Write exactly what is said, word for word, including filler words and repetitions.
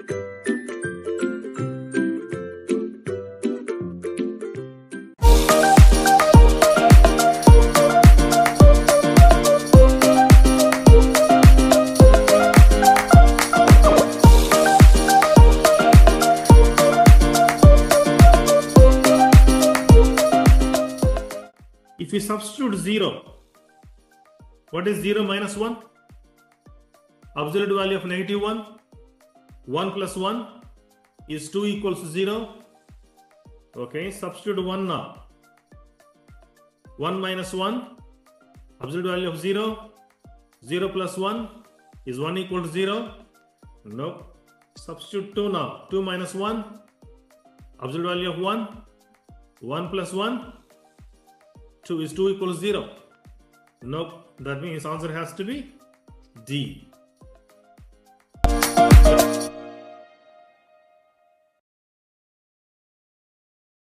If you substitute zero, what is zero minus one? Absolute value of negative one. one plus one is two equals to zero. Okay, substitute one now. one minus one, absolute value of zero. zero plus one is one equal to zero. No. Substitute two now. two minus one, absolute value of one. one plus one, two is two equals zero. Nope, that means answer has to be D.